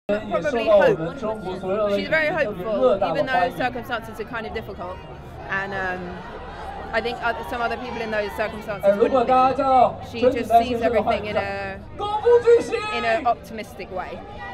Probably hope. She's very hopeful, even though circumstances are kind of difficult. And I think some other people in those circumstances wouldn't be. She just sees everything in an optimistic way.